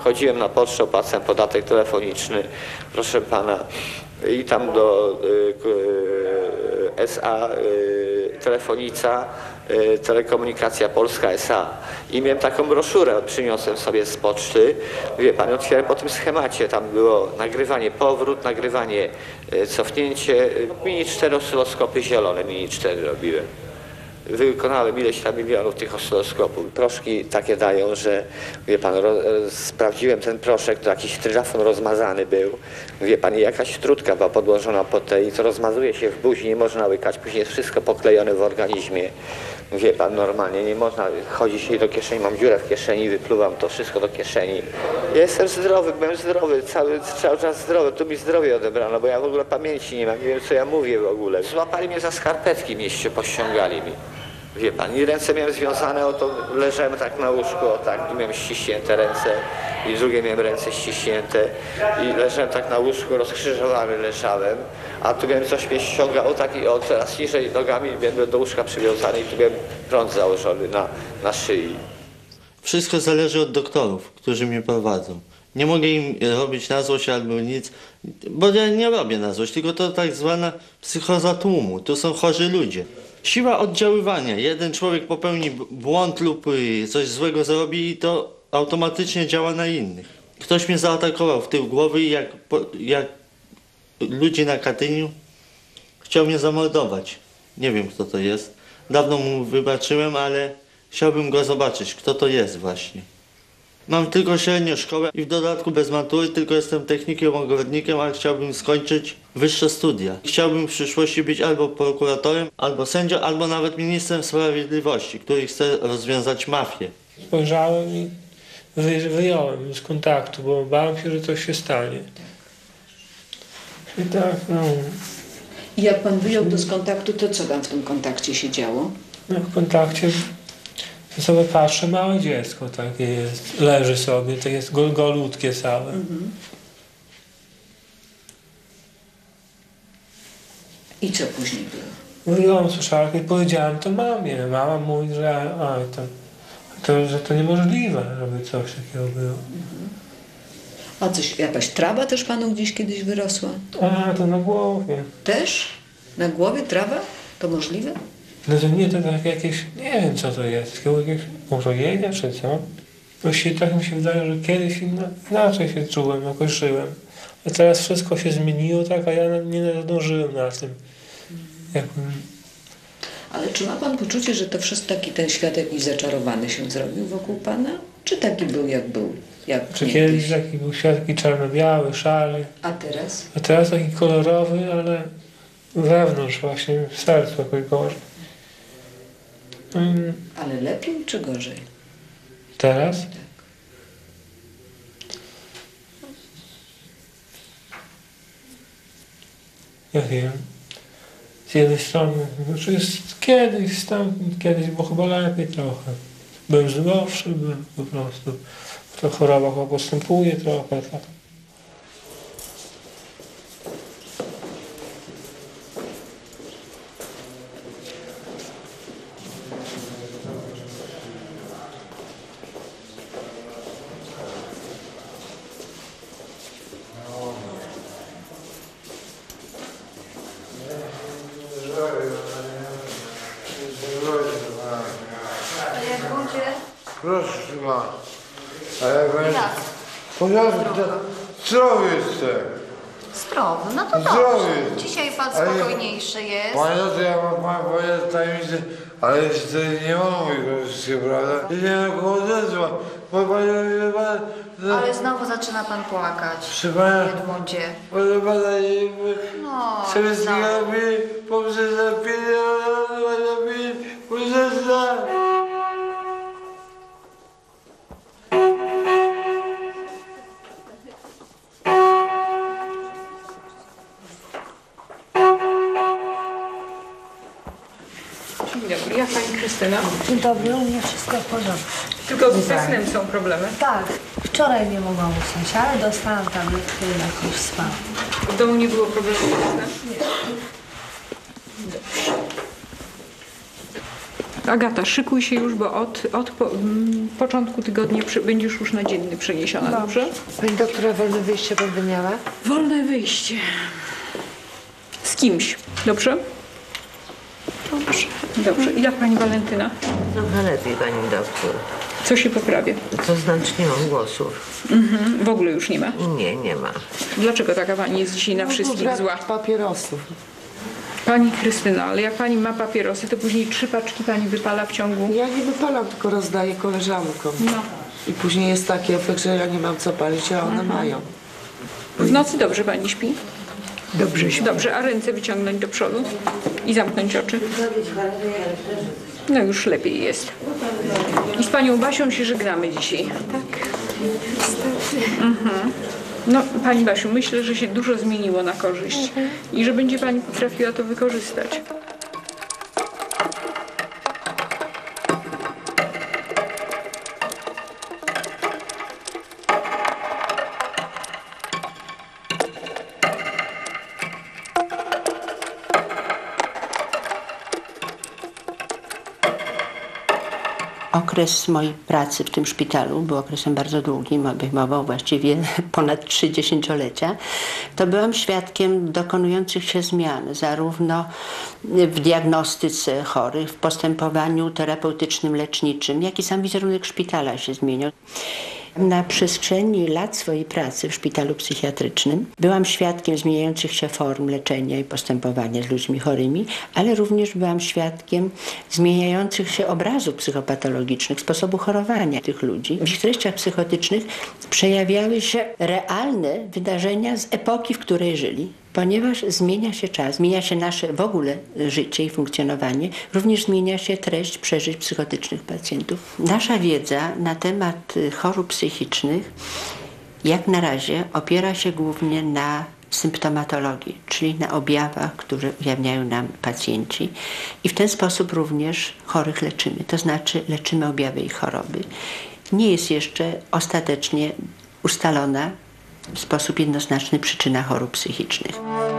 chodziłem na pocztę, opłacałem podatek telefoniczny, proszę pana, i tam do SA Telefonica, Telekomunikacja Polska SA. I miałem taką broszurę, przyniosłem sobie z poczty. Wie pan, otwierałem po tym schemacie, tam było nagrywanie powrót, nagrywanie cofnięcie, mini 4 oscyloskopy zielone, mini 4 robiłem. Wykonałem ileś tam milionów tych oscyloskopów. Proszki takie dają, że wie pan, sprawdziłem ten proszek, to jakiś trylafon rozmazany był. Wie pan, i jakaś trudka była podłożona pod tej, to rozmazuje się w buzi, nie można łykać, później jest wszystko poklejone w organizmie. Wie pan, normalnie nie można chodzić do kieszeni, mam dziurę w kieszeni, wypluwam to wszystko do kieszeni. Ja jestem zdrowy, byłem zdrowy, cały czas zdrowy, tu mi zdrowie odebrano, bo ja w ogóle pamięci nie mam, nie wiem co ja mówię w ogóle. Złapali mnie za skarpetki, mieście pościągali mi. Wie pan, i ręce miałem związane, oto leżałem tak na łóżku, o tak, tu miałem ściśnięte ręce i drugie miałem ręce ściśnięte i leżałem tak na łóżku, rozkrzyżowany leżałem, a tu miałem coś mnie ściągało, tak i o, teraz niżej nogami byłem do łóżka przywiązany i tu miałem prąd założony na szyi. Wszystko zależy od doktorów, którzy mnie prowadzą. Nie mogę im robić na złość albo nic, bo ja nie robię na złość, tylko to tak zwana psychoza tłumu, to są chorzy ludzie. Siła oddziaływania. Jeden człowiek popełni błąd lub coś złego zrobi i to automatycznie działa na innych. Ktoś mnie zaatakował w tył głowy i jak ludzie na Katyniu chciał mnie zamordować. Nie wiem, kto to jest. Dawno mu wybaczyłem, ale chciałbym go zobaczyć, kto to jest właśnie. Mam tylko średnią szkołę i w dodatku bez matury, tylko jestem technikiem, ogrodnikiem, ale chciałbym skończyć wyższe studia. Chciałbym w przyszłości być albo prokuratorem, albo sędzią, albo nawet ministrem sprawiedliwości, który chce rozwiązać mafię. Spojrzałem i wyjąłem z kontaktu, bo bałem się, że coś się stanie. I tak, no. I jak pan wyjął to z kontaktu, to co tam w tym kontakcie się działo? No w kontakcie sobie patrzę, małe dziecko takie jest, leży sobie, to jest golutkie całe. I co później było? Wyjąłem suszarkę i powiedziałem to mamie. Mama mówi, że że to niemożliwe, żeby coś takiego było. A coś, jakaś trawa też panu gdzieś kiedyś wyrosła? A, to na głowie. Też? Na głowie trawa? To możliwe? No to nie, to tak jakieś, nie wiem co to jest, jakieś urojenia czy co. Właściwie tak mi się wydaje, że kiedyś inaczej się czułem, jakoś żyłem. A teraz wszystko się zmieniło tak, a ja nie nadążyłem na tym. Ale czy ma pan poczucie, że to wszystko taki ten świat jakiś zaczarowany się zrobił wokół pana? Czy taki był jak był? Czy kiedyś taki był świat taki czarno-biały, szary. A teraz? A teraz taki kolorowy, ale wewnątrz właśnie, w sercu jakoś gorzej. Ale lepiej czy gorzej? Teraz? Tak. Ja wiem. Z jednej strony, znaczy jest kiedyś było chyba lepiej trochę. Byłem zdrowszy, byłem po prostu. Ta choroba chyba postępuje trochę. Tak. Proszę pana, a ja powiem, porządku, zdrowy jestem. Zdrowy, no to Zdrowy. dobrze. Dzisiaj pan spokojniejszy jest. Panie, to ja mam powiedzieć tajemnicę, ale jeszcze nie mam mojego wszystkiego, prawda? I nie wiem, kogo odezwa, bo panie, Ale znowu zaczyna pan płakać. Proszę pana, Edmundzie. proszę pana, No, sobie no. sklepie, poprzez zapilę, poprzez Dzień dobry, ja pani Krystyna. Dzień dobry, u mnie wszystko w porządku. Tylko z snem są problemy. Tak, wczoraj nie mogłam usnąć, ale dostałam tabletkę i jakoś spałam. W domu nie było problemu ze snem? Agata, szykuj się już, bo od początku tygodnia będziesz już na dzienny przeniesiona, dobrze? Pani doktora, wolne wyjście będę miała? Wolne wyjście. Z kimś, dobrze? Dobrze. Dobrze. I jak pani Walentyna? Trochę lepiej, pani doktor. Co się poprawia? To znaczy nie mam głosów. W ogóle już nie ma? Nie, nie ma. Dlaczego taka pani jest dzisiaj na wszystkich zła? Papierosów. Pani Krystyna, ale jak pani ma papierosy, to później 3 paczki pani wypala w ciągu... Ja nie wypalam, tylko rozdaję koleżankom. No. I później jest taki efekt, że ja nie mam co palić, a one mają. W nocy dobrze pani śpi? Dobrze się. Dobrze, a ręce wyciągnąć do przodu i zamknąć oczy. No już lepiej jest. I z panią Basią się żegnamy dzisiaj. Tak, niestety. No, pani Basiu, myślę, że się dużo zmieniło na korzyść i że będzie pani potrafiła to wykorzystać. Okres mojej pracy w tym szpitalu był okresem bardzo długim, obejmował właściwie ponad 3 dziesięciolecia. To byłam świadkiem dokonujących się zmian, zarówno w diagnostyce chorych, w postępowaniu terapeutycznym, leczniczym, jak i sam wizerunek szpitala się zmieniał. Na przestrzeni lat swojej pracy w szpitalu psychiatrycznym byłam świadkiem zmieniających się form leczenia i postępowania z ludźmi chorymi, ale również byłam świadkiem zmieniających się obrazów psychopatologicznych, sposobu chorowania tych ludzi. W ich treściach psychotycznych przejawiały się realne wydarzenia z epoki, w której żyli. Ponieważ zmienia się czas, zmienia się nasze w ogóle życie i funkcjonowanie, również zmienia się treść przeżyć psychotycznych pacjentów. Nasza wiedza na temat chorób psychicznych jak na razie opiera się głównie na symptomatologii, czyli na objawach, które ujawniają nam pacjenci i w ten sposób również chorych leczymy, to znaczy leczymy objawy ich choroby. Nie jest jeszcze ostatecznie ustalona w sposób jednoznaczny przyczyna chorób psychicznych.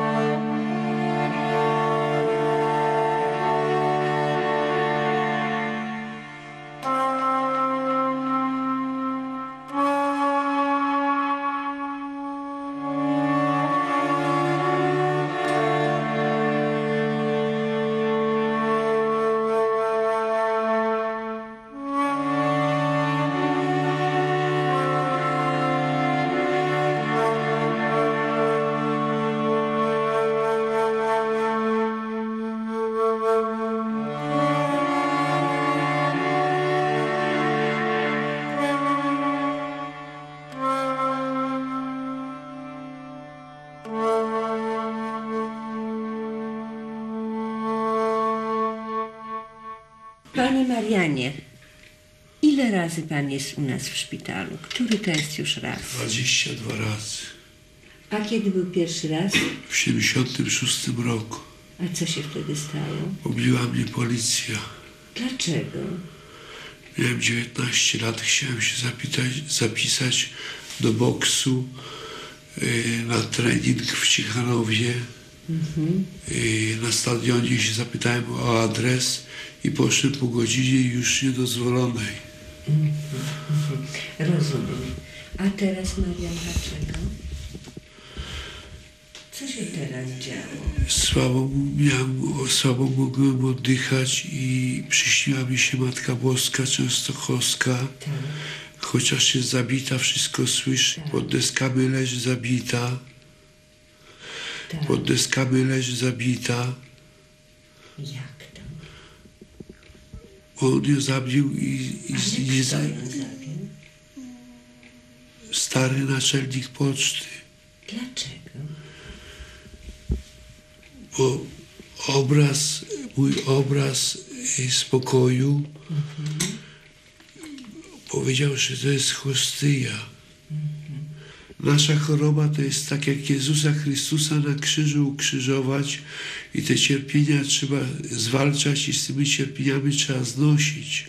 Panie Marianie, ile razy pan jest u nas w szpitalu? Który to jest już raz? 22 razy. A kiedy był pierwszy raz? W 76 roku. A co się wtedy stało? Pobiła mnie policja. Dlaczego? Miałem 19 lat, chciałem się zapisać do boksu na trening w Ciechanowie. Na stadionie się zapytałem o adres i poszedłem po godzinie już niedozwolonej. Rozumiem. A teraz, Marian, dlaczego? Co się teraz działo? Słabo mogłem oddychać i przyśniła mi się Matka Boska Częstochowska. Tak. Chociaż jest zabita, wszystko słyszy. Tak. Pod deskami leży zabita. Tak. Pod deskami leży zabita. Jak to? On ją zabił i kto ją zabił? stary naczelnik poczty. Dlaczego? Bo mój obraz spokoju powiedział, że to jest hostyja. Nasza choroba to jest tak jak Jezusa Chrystusa na krzyżu ukrzyżować i te cierpienia trzeba zwalczać i z tymi cierpieniami trzeba znosić.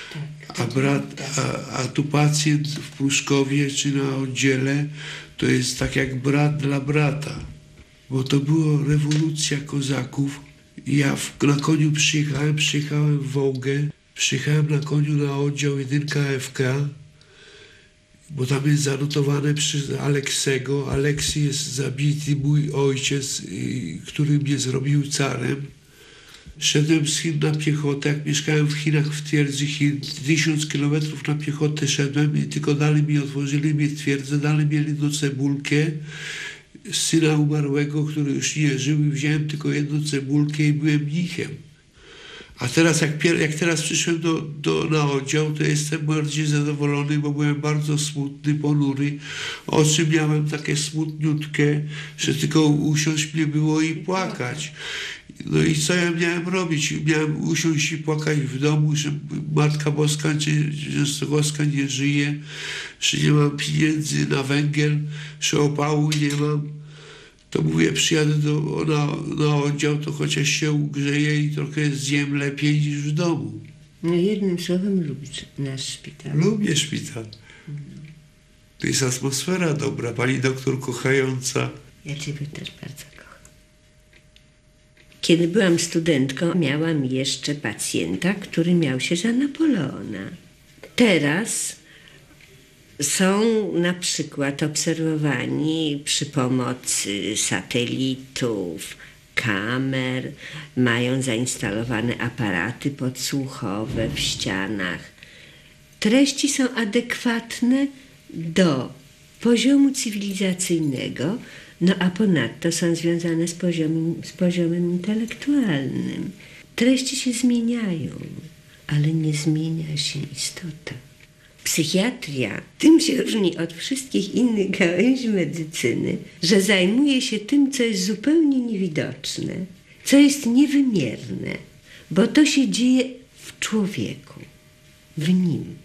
A tu pacjent w Pruszkowie czy na oddziale to jest tak jak brat dla brata. Bo to była rewolucja kozaków, Ja na koniu przyjechałem w Wołgę, przyjechałem na koniu na oddział 1 KFK, bo tam jest zanotowane przez Aleksego. Aleksy jest zabity mój ojciec, który mnie zrobił carem. Szedłem z Chin na piechotę, jak mieszkałem w Chinach, w twierdzy Chin, 1000 kilometrów na piechotę szedłem i tylko dalej mi otworzyli mnie twierdzę, dalej mieli jedną cebulkę z syna umarłego, który już nie żył i wziąłem tylko jedną cebulkę i byłem mnichem. A teraz, jak teraz przyszłem na oddział, to jestem bardziej zadowolony, bo byłem bardzo smutny, ponury. Oczy miałem takie smutniutkie, że tylko usiąść mnie było i płakać. No i co ja miałem robić? Miałem usiąść i płakać w domu, że Matka Boska Częstochowska nie żyje, że nie mam pieniędzy na węgiel, że opału nie mam. To mówię, przyjadę na oddział, to chociaż się ugrzeję i trochę zjem lepiej niż w domu. No jednym słowem lubisz nasz szpital. Lubię szpital. To jest atmosfera dobra, pani doktor kochająca. Ja ciebie też bardzo kocham. Kiedy byłam studentką, miałam jeszcze pacjenta, który miał się za Napoleona. Teraz są na przykład obserwowani przy pomocy satelitów, kamer, mają zainstalowane aparaty podsłuchowe w ścianach. Treści są adekwatne do poziomu cywilizacyjnego, no a ponadto są związane z poziomem intelektualnym. Treści się zmieniają, ale nie zmienia się istota. Psychiatria tym się różni od wszystkich innych gałęzi medycyny, że zajmuje się tym, co jest zupełnie niewidoczne, co jest niewymierne, bo to się dzieje w człowieku, w nim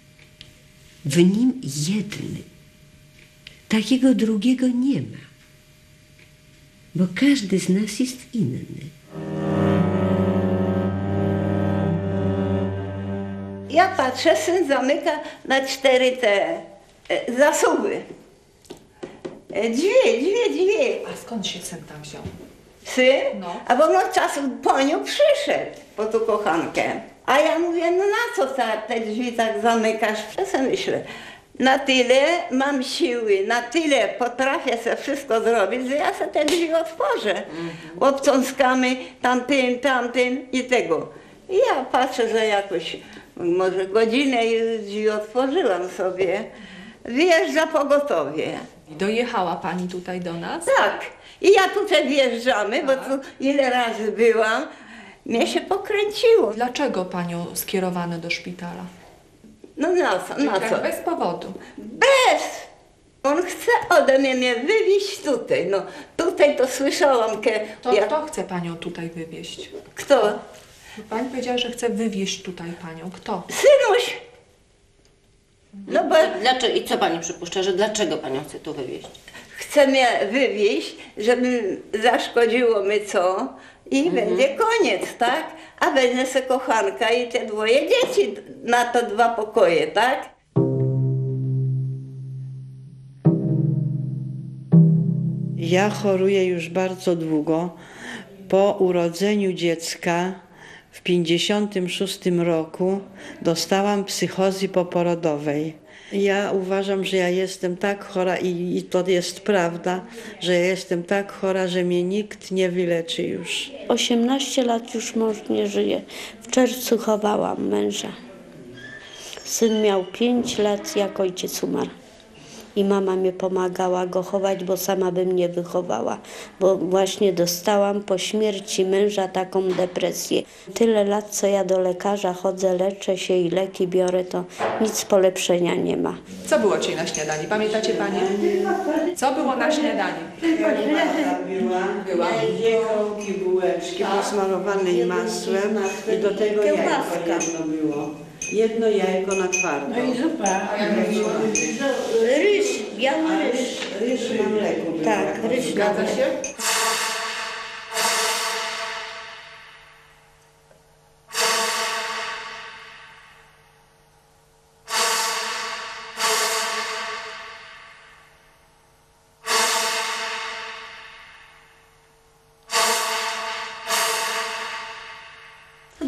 jednym. Takiego drugiego nie ma, bo każdy z nas jest inny. Ja patrzę, syn zamyka na 4 te zasuwy. Drzwi. A skąd się syn tam wziął? Syn? No. A bo od czasu po nią przyszedł, po tą kochankę. A ja mówię, no na co te drzwi tak zamykasz? Ja sobie myślę, na tyle mam siły, na tyle potrafię sobie wszystko zrobić, że ja sobie te drzwi otworzę. Obcąskamy tamtym i tego. I ja patrzę, że jakoś może godzinę i drzwi otworzyłam sobie. Wyjeżdża pogotowie. I dojechała pani tutaj do nas? Tak. I ja tutaj wjeżdżamy, bo tu ile razy byłam, mnie się pokręciło. Dlaczego panią skierowano do szpitala? No na co? Bez powodu. Bez! On chce ode mnie wywieźć tutaj. No tutaj to słyszałam. Kto chce panią tutaj wywieźć? Kto? Pani powiedziała, że chce wywieźć tutaj panią. Kto? Synuś! No bo Dlaczego? I co pani przypuszcza, że dlaczego panią chce tu wywieźć? chce mnie wywieźć, żeby zaszkodziło mi co i będzie koniec, tak? A będzie se kochanka i te 2 dzieci na to 2 pokoje, tak? Ja choruję już bardzo długo. Po urodzeniu dziecka w 1956 roku dostałam psychozy poporodowej. Ja uważam, że ja jestem tak chora i to jest prawda, że ja jestem tak chora, że mnie nikt nie wyleczy już. 18 lat już mąż nie żyje. W czerwcu chowałam męża. Syn miał 5 lat, jak ojciec umarł. I mama mi pomagała go chować, bo sama bym nie wychowała. Bo właśnie dostałam po śmierci męża taką depresję. Tyle lat, co ja do lekarza chodzę, leczę się i leki biorę, to nic polepszenia nie ma. Co było dzisiaj na śniadanie? Pamiętacie panie? Co było na śniadanie? Była. Jajko, bułeczki posmarowane masłem i do tego jajko jedno było. Jedno jajko na twardo. No i zupa. Ryż, biały ryż. Ryż na mleku. Tak, ryż. Zgadza się?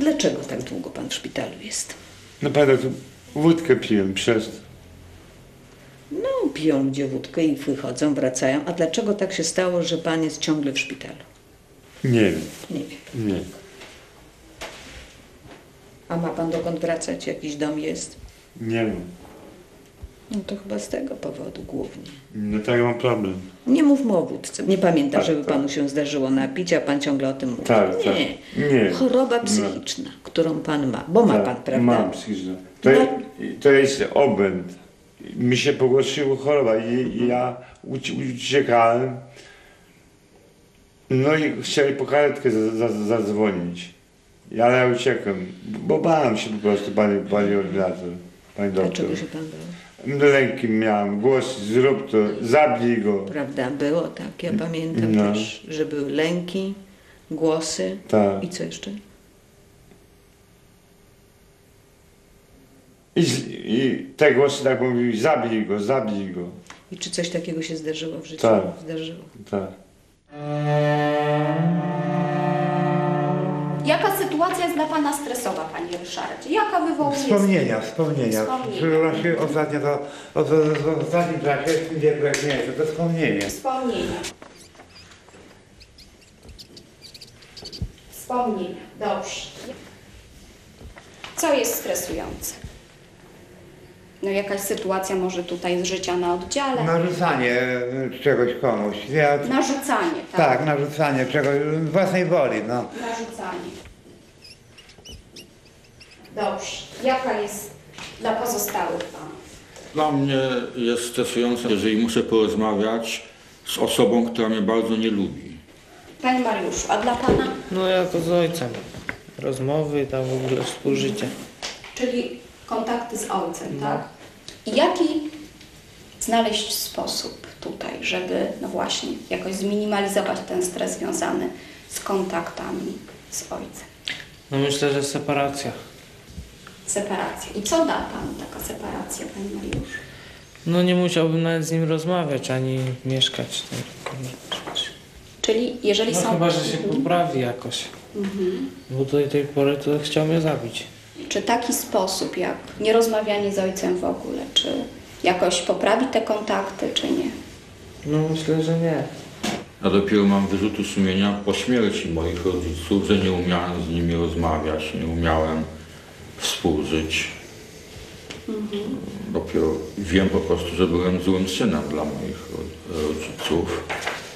dlaczego tak długo pan w szpitalu jest? No pamiętam, wódkę piłem przez... No, piją ludzie wódkę i wychodzą, wracają. A dlaczego tak się stało, że pan jest ciągle w szpitalu? Nie wiem. Nie wiem. Nie. A ma pan dokąd wracać? Jakiś dom jest? Nie wiem. No to chyba z tego powodu głównie. No tak mam problem. Nie mówmy o wódce. Nie pamiętam, żeby panu się zdarzyło napić, a pan ciągle o tym mówi. Tak, nie. tak. Nie. Choroba psychiczna, którą pan ma. Bo ma pan, prawda? Mam psychiczną. To jest obłęd. Mi się pogorszyła choroba i ja uciekałem. No i chcieli po karetkę zadzwonić. Ale ja uciekłem, bo bałem się po prostu, pani ordynator, pani doktor. Dlaczego się pan bał? Lęki miałem, głos, zrób to, zabij go. Prawda, było tak. Ja pamiętam też, że były lęki, głosy. Tak. I co jeszcze? I te głosy tak mówiły, zabij go, zabij go. I czy coś takiego się zdarzyło w życiu? Tak. Zdarzyło. Tak. Jaka sytuacja jest dla pana stresowa, panie Ryszardzie? Jaka wywołuje... Wspomnienia. Szczególności ostatnio w ostatnim czasie, w tym wieku jak nie to wspomnienia. Wspomnienia, dobrze. Co jest stresujące? No jakaś sytuacja może tutaj z życia na oddziale? Narzucanie czegoś komuś. Narzucanie, tak. Tak, narzucanie czegoś z własnej woli, no. Narzucanie. Dobrze. Jaka jest dla pozostałych panów? Dla mnie jest stresujące, jeżeli muszę porozmawiać z osobą, która mnie bardzo nie lubi. Panie Mariuszu, a dla pana? No jako z ojcem. Rozmowy, tam w ogóle współżycie. Czyli kontakty z ojcem, tak? I jaki znaleźć sposób tutaj, żeby no właśnie jakoś zminimalizować ten stres związany z kontaktami z ojcem? No myślę, że separacja. Separacja. I co da panu taka separacja, panie Mariuszu? No nie musiałbym nawet z nim rozmawiać, ani mieszkać. Czyli jeżeli no są... chyba, że się poprawi jakoś. Bo do tej pory to chciał mnie zabić. Czy taki sposób jak nierozmawianie z ojcem w ogóle, czy jakoś poprawi te kontakty, czy nie? No myślę, że nie. Ja dopiero mam wyrzuty sumienia po śmierci moich rodziców, że nie umiałem z nimi rozmawiać, nie umiałem współżyć. Dopiero wiem po prostu, że byłem złym synem dla moich rodziców.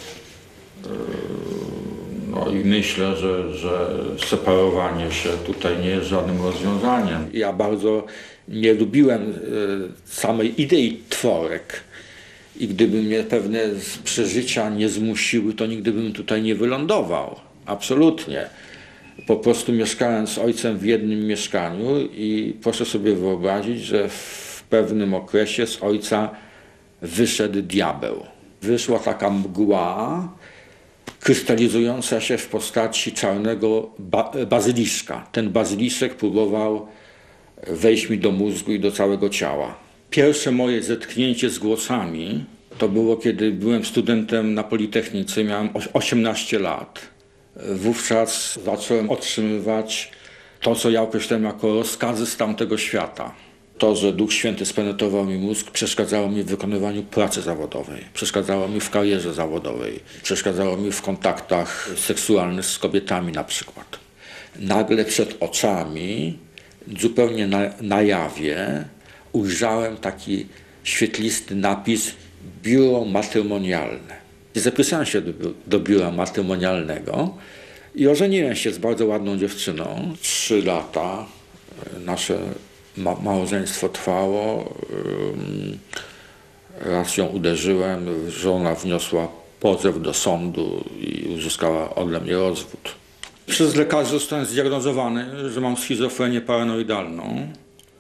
No i myślę, że separowanie się tutaj nie jest żadnym rozwiązaniem. Ja bardzo nie lubiłem samej idei tworek i gdyby mnie pewne przeżycia nie zmusiły, to nigdy bym tutaj nie wylądował. Absolutnie. Po prostu mieszkałem z ojcem w jednym mieszkaniu i proszę sobie wyobrazić, że w pewnym okresie z ojca wyszedł diabeł. Wyszła taka mgła, krystalizująca się w postaci czarnego bazyliszka. Ten bazyliszek próbował wejść mi do mózgu i do całego ciała. Pierwsze moje zetknięcie z głosami to było, kiedy byłem studentem na Politechnice, miałem 18 lat. Wówczas zacząłem otrzymywać to, co ja określałem jako rozkazy z tamtego świata. To, że Duch Święty spenetrował mi mózg, przeszkadzało mi w wykonywaniu pracy zawodowej, przeszkadzało mi w karierze zawodowej, przeszkadzało mi w kontaktach seksualnych z kobietami na przykład. Nagle przed oczami, zupełnie na jawie, ujrzałem taki świetlisty napis biuro matrymonialne. Zapisałem się do biura matrymonialnego i ożeniłem się z bardzo ładną dziewczyną. 3 lata nasze małżeństwo trwało. Raz ją uderzyłem, żona wniosła pozew do sądu i uzyskała ode mnie rozwód. Przez lekarzy zostałem zdiagnozowany, że mam schizofrenię paranoidalną,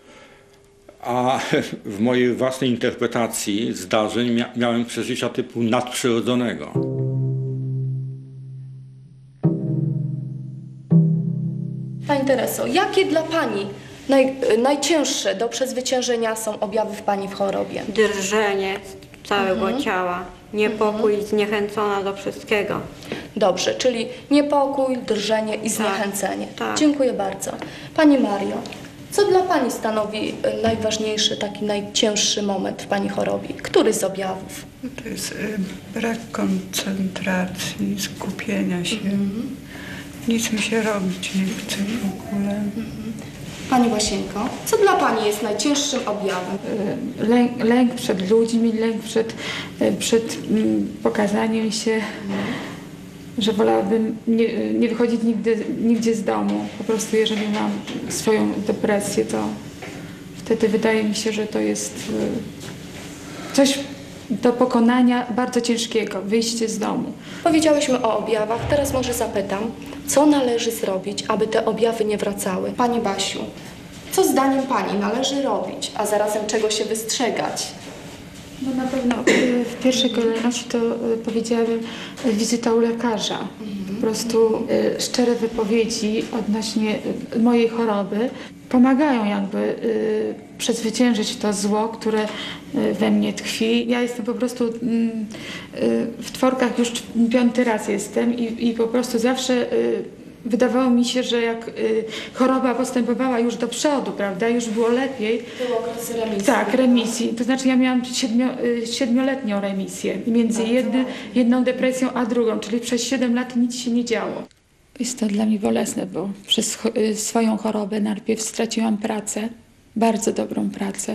a w mojej własnej interpretacji zdarzeń miałem przeżycia typu nadprzyrodzonego. Pani Tereso, jakie dla Pani najcięższe do przezwyciężenia są objawy w Pani w chorobie? Drżenie całego ciała, niepokój, zniechęcona do wszystkiego. Dobrze, czyli niepokój, drżenie i zniechęcenie. tak. Dziękuję bardzo. Pani Mario, co dla Pani stanowi najważniejszy, taki najcięższy moment w Pani chorobie? Który z objawów? To jest brak koncentracji, skupienia się. Nic mi się robić nie chce w ogóle. Pani Łasienko, co dla Pani jest najcięższym objawem? Lęk przed ludźmi, lęk przed pokazaniem się, że wolałabym nie wychodzić nigdzie z domu. Po prostu jeżeli mam swoją depresję, to wtedy wydaje mi się, że to jest coś do pokonania bardzo ciężkiego, wyjście z domu. Powiedziałyśmy o objawach, teraz może zapytam, co należy zrobić, aby te objawy nie wracały? Pani Basiu, co zdaniem Pani należy robić, a zarazem czego się wystrzegać? No na pewno w pierwszej kolejności to powiedziałabym wizyta u lekarza. Po prostu szczere wypowiedzi odnośnie mojej choroby pomagają jakby przezwyciężyć to zło, które we mnie tkwi. Ja jestem po prostu w Tworkach już 5. raz jestem i po prostu zawsze wydawało mi się, że jak choroba postępowała już do przodu, prawda, już było lepiej. Był okres remisji. Tak, remisji. To znaczy ja miałam 7-letnią remisję między jedną depresją a drugą, czyli przez 7 lat nic się nie działo. Jest to dla mnie bolesne, bo przez swoją chorobę najpierw straciłam pracę, bardzo dobrą pracę.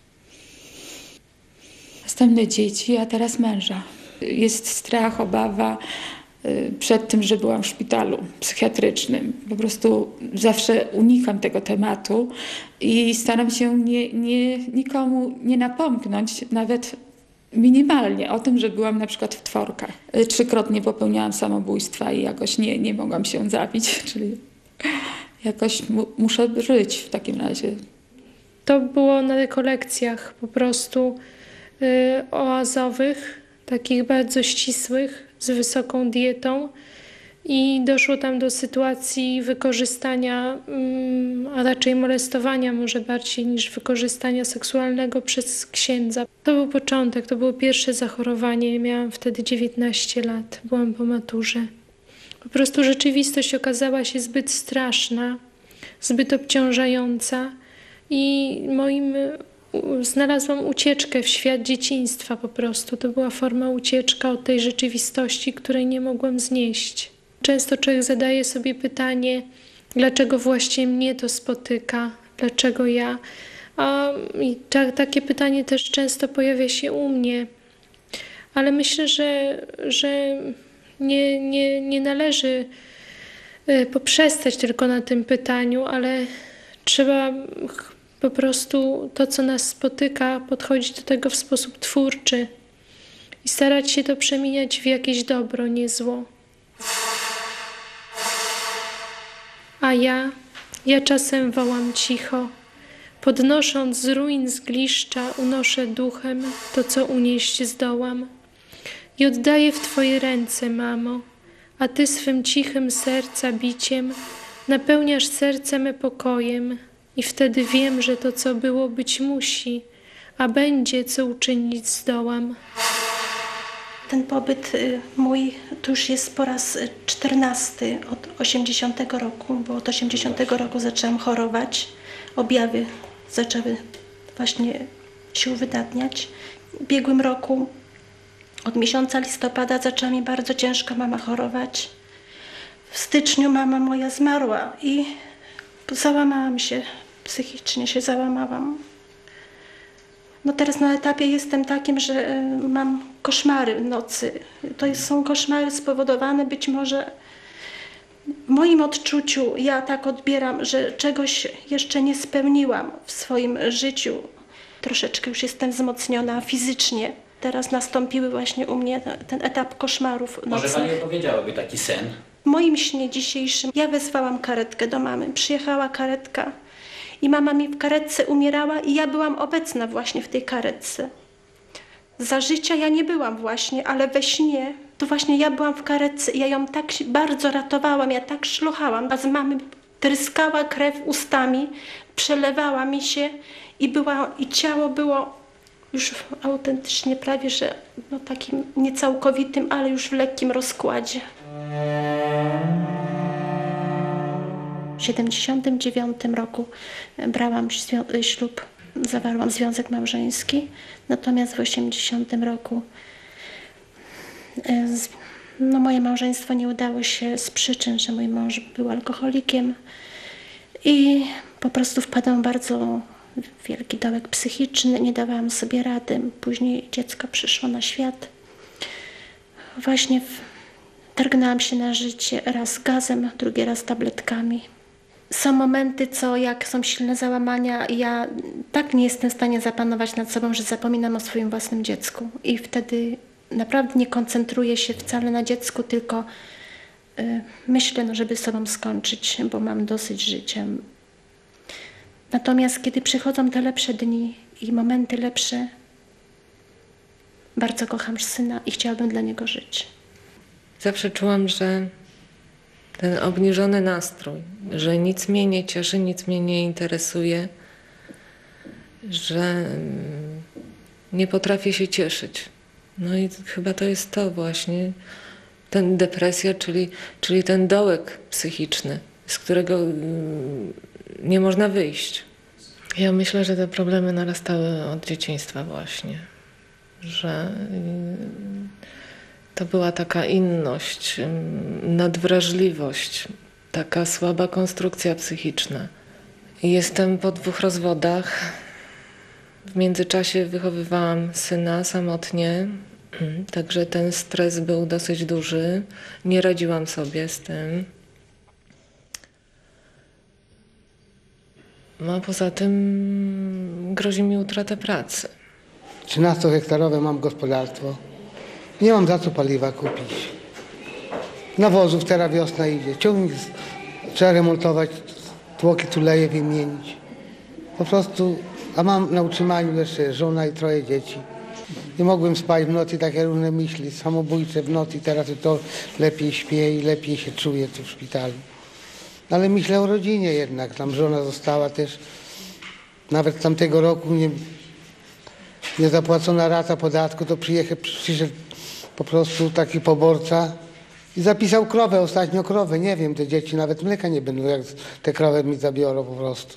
Następne dzieci, a teraz męża. Jest strach, obawa przed tym, że byłam w szpitalu psychiatrycznym. Po prostu zawsze unikam tego tematu i staram się nikomu nie napomknąć, nawet minimalnie, o tym, że byłam na przykład w Tworkach. 3-krotnie popełniałam samobójstwa i jakoś nie mogłam się zabić, czyli jakoś muszę żyć w takim razie. To było na rekolekcjach po prostu oazowych, takich bardzo ścisłych, z wysoką dietą i doszło tam do sytuacji wykorzystania, a raczej molestowania może bardziej niż wykorzystania seksualnego przez księdza. To był początek, to było pierwsze zachorowanie, miałam wtedy 19 lat, byłam po maturze. Po prostu rzeczywistość okazała się zbyt straszna, zbyt obciążająca i znalazłam ucieczkę w świat dzieciństwa po prostu. To była forma ucieczka od tej rzeczywistości, której nie mogłam znieść. Często człowiek zadaje sobie pytanie, dlaczego właśnie mnie to spotyka, dlaczego ja. I takie pytanie też często pojawia się u mnie. Ale myślę, że nie należy poprzestać tylko na tym pytaniu, ale trzeba po prostu to, co nas spotyka, podchodzić do tego w sposób twórczy i starać się to przemieniać w jakieś dobro, nie zło. A ja czasem wołam cicho, podnosząc z ruin zgliszcza, unoszę duchem to, co unieść zdołam. I oddaję w Twoje ręce, mamo, a Ty swym cichym serca biciem napełniasz serce me pokojem. I wtedy wiem, że to, co było, być musi, a będzie, co uczynić zdołam. Ten pobyt mój to już jest po raz 14 od 80 roku, bo od 80 roku zaczęłam chorować. Objawy zaczęły właśnie się uwydatniać. W ubiegłym roku, od miesiąca listopada, zaczęła mi bardzo ciężko mama chorować. W styczniu mama moja zmarła i załamałam się, psychicznie się załamałam. No teraz na etapie jestem takim, że mam koszmary w nocy. To są koszmary spowodowane być może w moim odczuciu. Ja tak odbieram, że czegoś jeszcze nie spełniłam w swoim życiu. Troszeczkę już jestem wzmocniona fizycznie. Teraz nastąpiły właśnie u mnie ten etap koszmarów nocnych. Może Pani opowiedziałaby taki sen? W moim śnie dzisiejszym ja wezwałam karetkę do mamy. Przyjechała karetka i mama mi w karetce umierała i ja byłam obecna właśnie w tej karetce. Za życia ja nie byłam właśnie, ale we śnie to właśnie ja byłam w karetce i ja ją tak bardzo ratowałam, ja tak szlochałam, a z mamy tryskała krew ustami, przelewała mi się i ciało było już autentycznie prawie, że takim niecałkowitym, ale już w lekkim rozkładzie. W 1979 roku brałam ślub, zawarłam związek małżeński, natomiast w 1980 roku moje małżeństwo nie udało się z przyczyn, że mój mąż był alkoholikiem i po prostu wpadłam w bardzo wielki dołek psychiczny, nie dawałam sobie rady. Później dziecko przyszło na świat. Właśnie targnęłam się na życie raz gazem, drugi raz tabletkami. Są momenty, jak są silne załamania, ja tak nie jestem w stanie zapanować nad sobą, że zapominam o swoim własnym dziecku. I wtedy naprawdę nie koncentruję się wcale na dziecku, tylko myślę, żeby z sobą skończyć, bo mam dosyć życia. Natomiast kiedy przychodzą te lepsze dni i momenty lepsze, bardzo kocham syna i chciałabym dla niego żyć. Zawsze czułam, że ten obniżony nastrój, że nic mnie nie cieszy, nic mnie nie interesuje, że nie potrafię się cieszyć. No i chyba to jest to właśnie, ten depresja, czyli ten dołek psychiczny, z którego nie można wyjść. Ja myślę, że te problemy narastały od dzieciństwa właśnie, że to była taka inność, nadwrażliwość, taka słaba konstrukcja psychiczna. Jestem po 2 rozwodach. W międzyczasie wychowywałam syna samotnie, także ten stres był dosyć duży. Nie radziłam sobie z tym. A poza tym grozi mi utrata pracy. 13-hektarowe mam gospodarstwo. Nie mam za co paliwa kupić. Nawozów, teraz wiosna idzie. Ciągnik trzeba remontować, tłoki tuleje wymienić. Po prostu, a mam na utrzymaniu jeszcze żona i 3 dzieci. Nie mogłem spać w nocy, takie różne myśli samobójcze w nocy. Teraz to lepiej śpię i lepiej się czuję tu w szpitalu. Ale myślę o rodzinie jednak. Tam żona została też. Nawet tamtego roku niezapłacona rata podatku, to przyszedł po prostu taki poborca i zapisał krowę, ostatnio krowę. Nie wiem, te dzieci nawet mleka nie będą, jak te krowy mi zabiorą po prostu.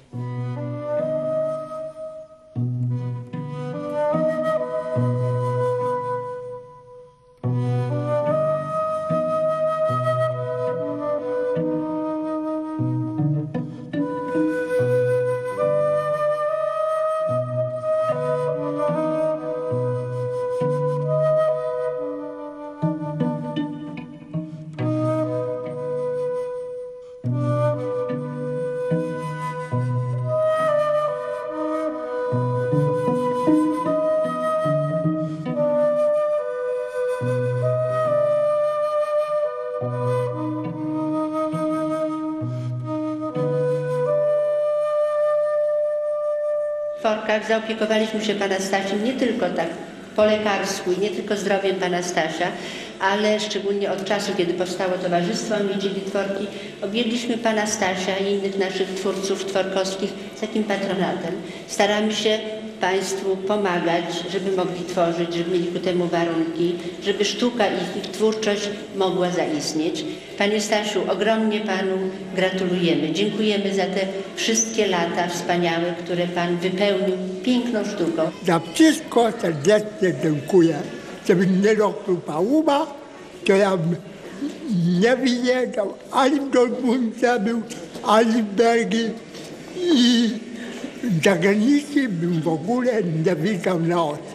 W Forkach zaopiekowaliśmy się pana Stasiem nie tylko tak po lekarsku i nie tylko zdrowiem pana Stasia, ale szczególnie od czasu, kiedy powstało Towarzystwo Niedzieli Tworki, objęliśmy pana Stasia i innych naszych twórców tworkowskich takim patronatem. Staramy się państwu pomagać, żeby mogli tworzyć, żeby mieli ku temu warunki, żeby sztuka i ich twórczość mogła zaistnieć. Panie Stasiu, ogromnie panu gratulujemy. Dziękujemy za te wszystkie lata wspaniałe, które pan wypełnił piękną sztuką. Za wszystko serdecznie dziękuję. Gdybym nie robił Pałuba, to ja bym nie wyjeżdżał ani w Dortmundzie był, ani w Bergi i za granicą bym w ogóle nie widział na oczy.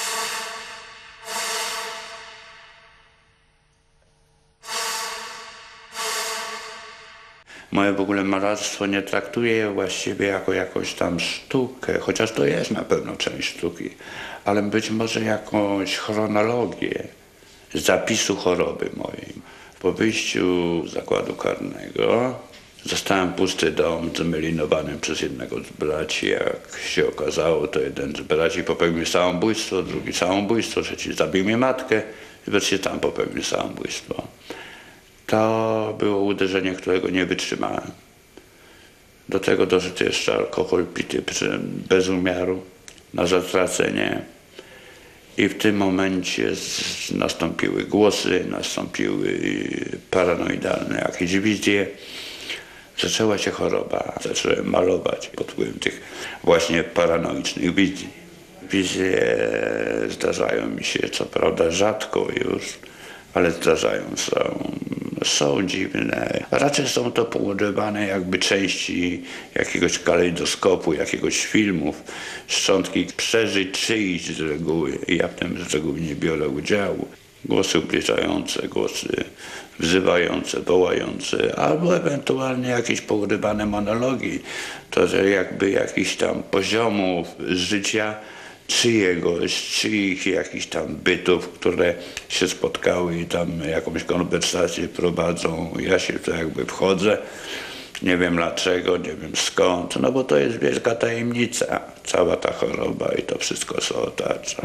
Moje w ogóle malarstwo nie traktuje właściwie jako jakąś tam sztukę, chociaż to jest na pewno część sztuki, ale być może jakąś chronologię zapisu choroby mojej. Po wyjściu z zakładu karnego zostałem pusty dom zmelinowany przez jednego z braci. Jak się okazało, to jeden z braci popełnił samobójstwo, drugi samobójstwo, trzeci zabił mi matkę i wreszcie tam popełnił samobójstwo. To było uderzenie, którego nie wytrzymałem. Do tego doszedł jeszcze alkohol pity bez umiaru na zatracenie. I w tym momencie nastąpiły głosy, nastąpiły paranoidalne jakieś wizje. Zaczęła się choroba. Zacząłem malować pod wpływem tych właśnie paranoicznych wizji. Wizje zdarzają mi się co prawda rzadko już, ale zdarzają są dziwne. Raczej są to powodowane jakby części jakiegoś kalejdoskopu, jakiegoś filmów, szczątki przeżyć czyichś z reguły. Ja w tym z reguły nie biorę udziału. Głosy ubliżające, głosy wzywające, wołające, albo ewentualnie jakieś porywane monologi. To, że jakby jakichś tam poziomów życia czyich jakichś tam bytów, które się spotkały i tam jakąś konwersację prowadzą. Ja się w to jakby wchodzę. Nie wiem dlaczego, nie wiem skąd, no bo to jest wielka tajemnica. Cała ta choroba i to wszystko, co otacza.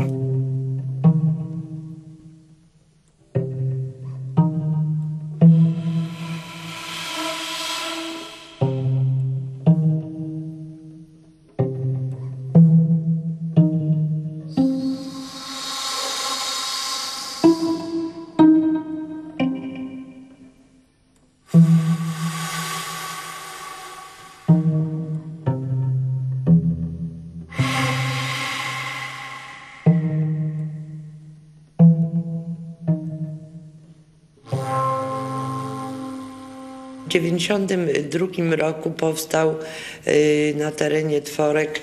W 1992 roku powstał na terenie Tworek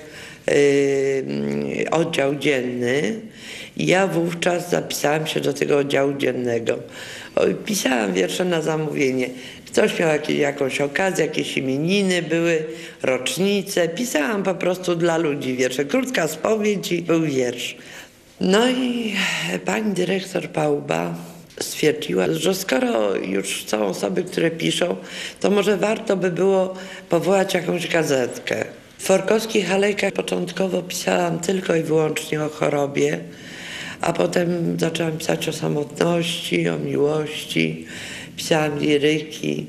oddział dzienny i ja wówczas zapisałam się do tego oddziału dziennego. Pisałam wiersze na zamówienie. Ktoś miał jakąś okazję, jakieś imieniny były, rocznice. Pisałam po prostu dla ludzi wiersze. Krótka spowiedź i był wiersz. No i pani dyrektor Pałuba stwierdziła, że skoro już są osoby, które piszą, to może warto by było powołać jakąś gazetkę. W Forkowskich Alejkach początkowo pisałam tylko i wyłącznie o chorobie, a potem zaczęłam pisać o samotności, o miłości, pisałam liryki.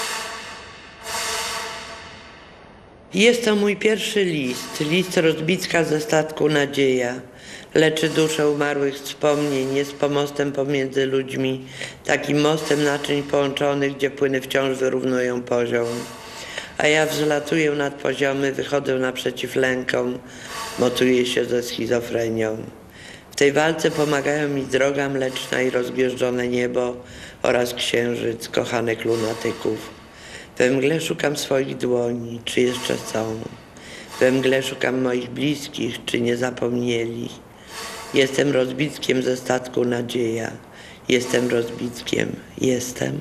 Jest to mój pierwszy list rozbicka ze statku Nadzieja. Leczy duszę umarłych wspomnień, jest pomostem pomiędzy ludźmi, takim mostem naczyń połączonych, gdzie płyny wciąż wyrównują poziom. A ja wzlatuję nad poziomy, wychodzę naprzeciw lękom, motuję się ze schizofrenią. W tej walce pomagają mi droga mleczna i rozgwieżdżone niebo oraz księżyc kochanek lunatyków. We mgle szukam swoich dłoni, czy jeszcze są. We mgle szukam moich bliskich, czy nie zapomnieli. Jestem rozbickiem ze statku Nadzieja. Jestem rozbickiem. Jestem.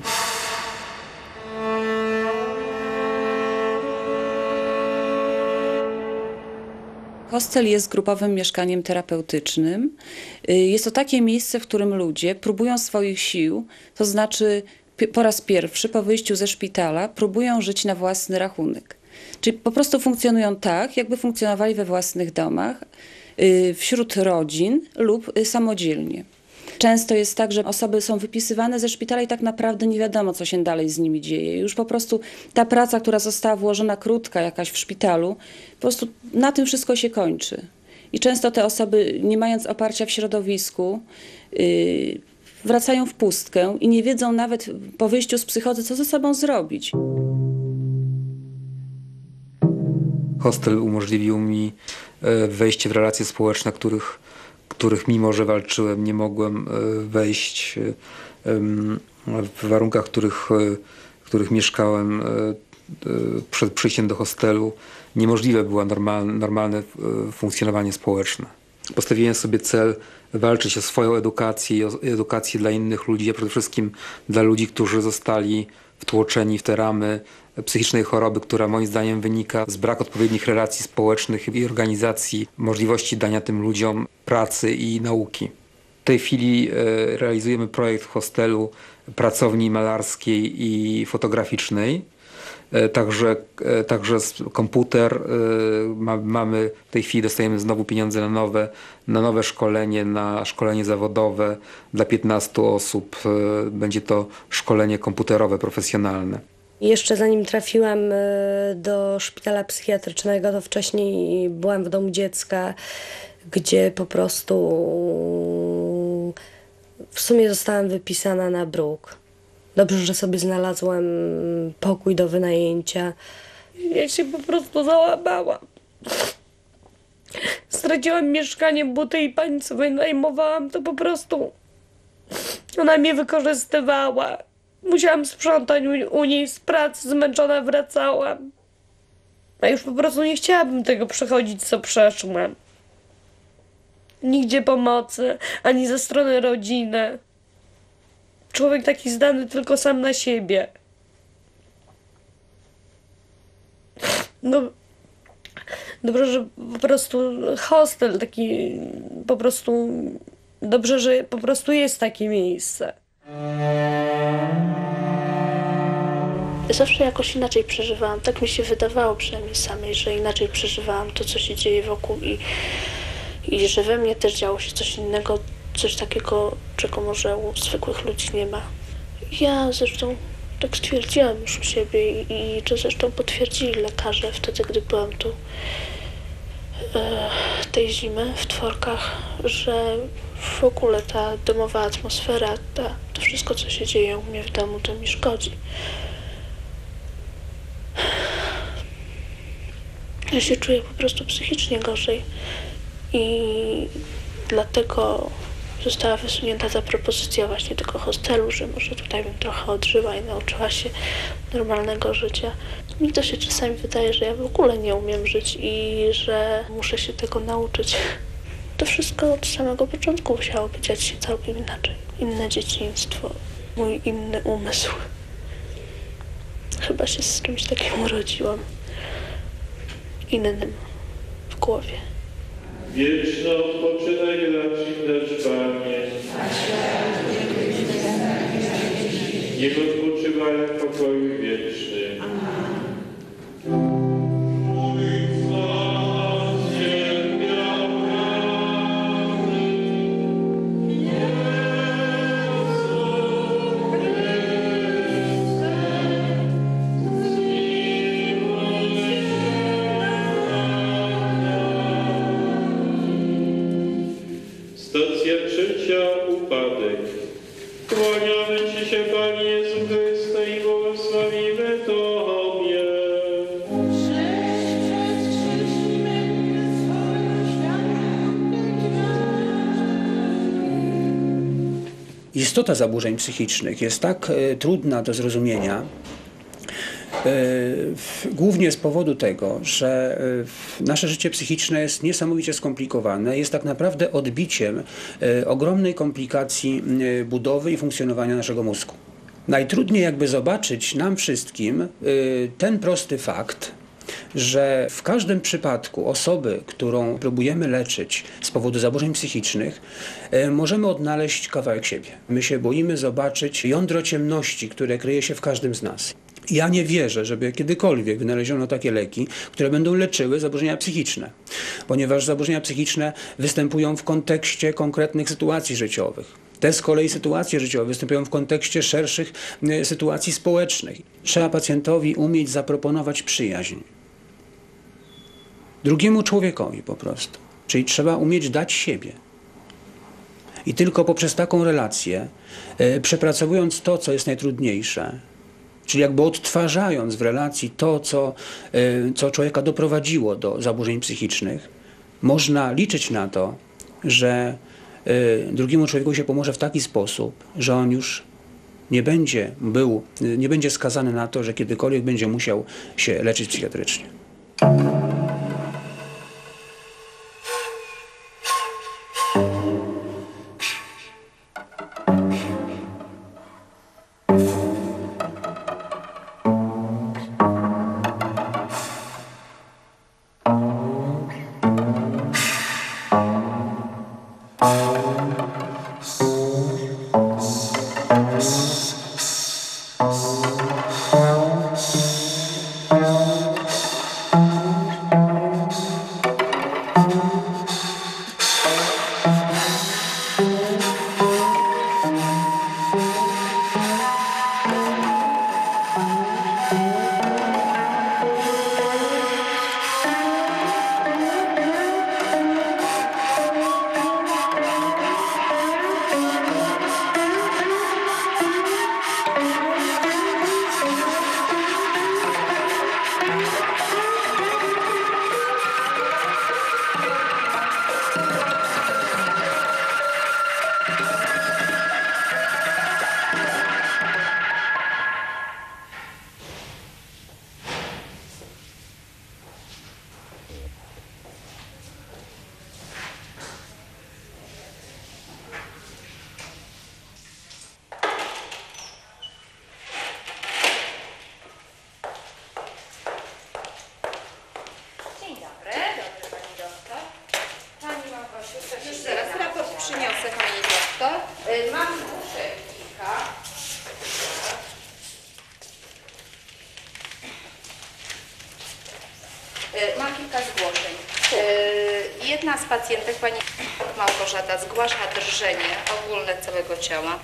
Hostel jest grupowym mieszkaniem terapeutycznym. Jest to takie miejsce, w którym ludzie próbują swoich sił, to znaczy po raz pierwszy po wyjściu ze szpitala próbują żyć na własny rachunek. Czyli po prostu funkcjonują tak, jakby funkcjonowali we własnych domach, wśród rodzin lub samodzielnie. Często jest tak, że osoby są wypisywane ze szpitala i tak naprawdę nie wiadomo, co się dalej z nimi dzieje. Już po prostu ta praca, która została włożona krótka jakaś w szpitalu, po prostu na tym wszystko się kończy. I często te osoby, nie mając oparcia w środowisku, wracają w pustkę i nie wiedzą nawet po wyjściu z psychozy, co ze sobą zrobić. Hostel umożliwił mi wejście w relacje społeczne, których mimo, że walczyłem, nie mogłem wejść w warunkach, w których mieszkałem przed przyjściem do hostelu. Niemożliwe było normalne funkcjonowanie społeczne. Postawiłem sobie cel walczyć o swoją edukację i o edukację dla innych ludzi, a przede wszystkim dla ludzi, którzy zostali wtłoczeni w te ramy psychicznej choroby, która moim zdaniem wynika z braku odpowiednich relacji społecznych i organizacji, możliwości dania tym ludziom pracy i nauki. W tej chwili realizujemy projekt w hostelu pracowni malarskiej i fotograficznej. Także komputer mamy w tej chwili, dostajemy znowu pieniądze na nowe szkolenie, na szkolenie zawodowe dla 15 osób. Będzie to szkolenie komputerowe, profesjonalne. Jeszcze zanim trafiłam do szpitala psychiatrycznego, to wcześniej byłam w domu dziecka, gdzie po prostu w sumie zostałam wypisana na bruk. Dobrze, że sobie znalazłam pokój do wynajęcia. Ja się po prostu załamałam. Straciłam mieszkanie, bo tej pani, co wynajmowałam, to po prostu ona mnie wykorzystywała. Musiałam sprzątać u niej z pracy, zmęczona wracałam. A już po prostu nie chciałabym tego przechodzić, co przeszłam. Nigdzie pomocy, ani ze strony rodziny. Człowiek taki zdany tylko sam na siebie. No, dobrze, że po prostu hostel taki, po prostu, dobrze, że po prostu jest takie miejsce. Zawsze jakoś inaczej przeżywałam, tak mi się wydawało przynajmniej samej, że inaczej przeżywałam to, co się dzieje wokół i że we mnie też działo się coś innego, coś takiego, czego może u zwykłych ludzi nie ma. Ja zresztą tak stwierdziłam już u siebie i to zresztą potwierdzili lekarze wtedy, gdy byłam tu tej zimy w Tworkach, że w ogóle ta domowa atmosfera, to wszystko, co się dzieje u mnie w domu, to mi szkodzi. Ja się czuję po prostu psychicznie gorzej i dlatego została wysunięta ta propozycja właśnie tego hostelu, że może tutaj bym trochę odżyła i nauczyła się normalnego życia. Mi to się czasami wydaje, że ja w ogóle nie umiem żyć i że muszę się tego nauczyć. To wszystko od samego początku musiało dziać się całkiem inaczej. Inne dzieciństwo, mój inny umysł. Chyba się z czymś takim urodziłam. Innym w głowie. Wieczny odpoczynek dla Ci też, Panie. Niech odpoczywają w pokoju wiecznym. Stacja trzecia, upadek. Kłaniamy Ci się, Panie Jezu Chryste, i błogosławimy Tobie. Istota zaburzeń psychicznych jest tak trudna do zrozumienia, głównie z powodu tego, że nasze życie psychiczne jest niesamowicie skomplikowane, jest tak naprawdę odbiciem ogromnej komplikacji budowy i funkcjonowania naszego mózgu. Najtrudniej jakby zobaczyć nam wszystkim ten prosty fakt, że w każdym przypadku osoby, którą próbujemy leczyć z powodu zaburzeń psychicznych, możemy odnaleźć kawałek siebie. My się boimy zobaczyć jądro ciemności, które kryje się w każdym z nas. Ja nie wierzę, żeby kiedykolwiek wynaleziono takie leki, które będą leczyły zaburzenia psychiczne, ponieważ zaburzenia psychiczne występują w kontekście konkretnych sytuacji życiowych. Te z kolei sytuacje życiowe występują w kontekście szerszych sytuacji społecznych. Trzeba pacjentowi umieć zaproponować przyjaźń. Drugiemu człowiekowi po prostu. Czyli trzeba umieć dać siebie. I tylko poprzez taką relację, przepracowując to, co jest najtrudniejsze, czyli jakby odtwarzając w relacji to, co człowieka doprowadziło do zaburzeń psychicznych, można liczyć na to, że drugiemu człowiekowi się pomoże w taki sposób, że on już nie będzie skazany na to, że kiedykolwiek będzie musiał się leczyć psychiatrycznie. Przyniosę pani doktor. Mam uszeczka. Mam kilka zgłoszeń. Jedna z pacjentek, pani Małgorzata, zgłasza drżenie ogólne całego ciała.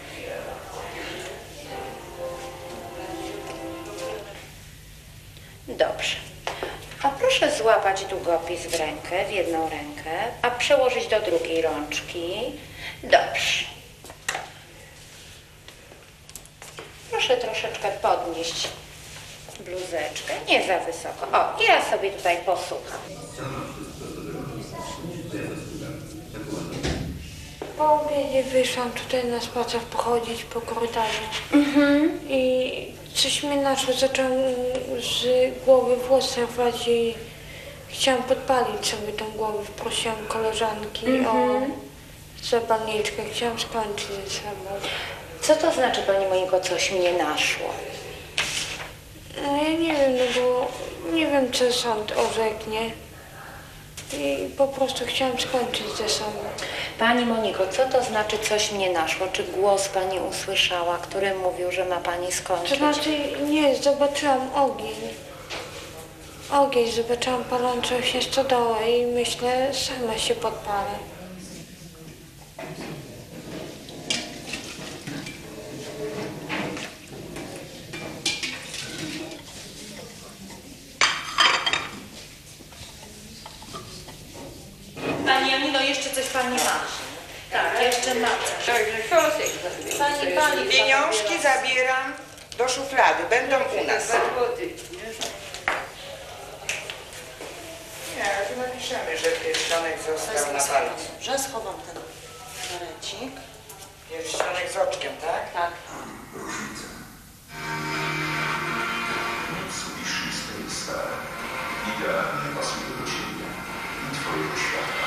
Dobrze. A proszę złapać długopis w rękę, w jedną rękę, a przełożyć do drugiej rączki. Dobrze. Proszę troszeczkę podnieść bluzeczkę, nie za wysoko. O, ja sobie tutaj posłucham. Po obiedzie wyszłam tutaj na spacer pochodzić po korytarzu i coś mnie naszło, zacząłem z głowy włosy rwać i chciałam podpalić sobie tą głowę. Prosiłam koleżanki o zapalniczkę, chciałam skończyć ze sobą. Co to znaczy, pani Moniko, coś mnie naszło? No ja nie wiem, no bo nie wiem, co sąd orzeknie i po prostu chciałam skończyć ze sobą. Pani Moniko, co to znaczy coś mnie naszło? Czy głos pani usłyszała, który mówił, że ma pani skończyć? To znaczy nie, zobaczyłam ogień. Ogień, zobaczyłam palącą się stodołę i myślę, sama się podpalę. Pani Janino, jeszcze coś pani ma? Tak, jeszcze ma coś. Pani Pieniążki zabieram do szuflady, będą u nas. Nie, ale tu napiszemy, że pierścionek został na palcu. Że schowam ten karecik. Pierścionek z oczkiem, tak? Tak. Mitsubishi Space Star idealnie pasuje do ciebie i twojego świata.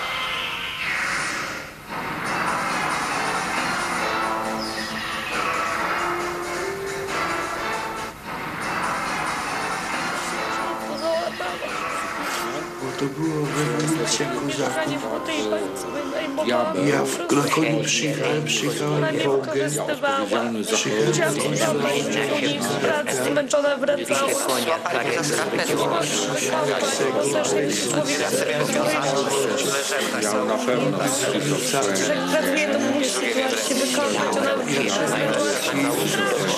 Bo to było wywalnięcie kozaków. Ja na koniu przyjechałem Wołgę. Zmęczona wracała. Ja na pewno Pracuje, to musi się wykonać. Ona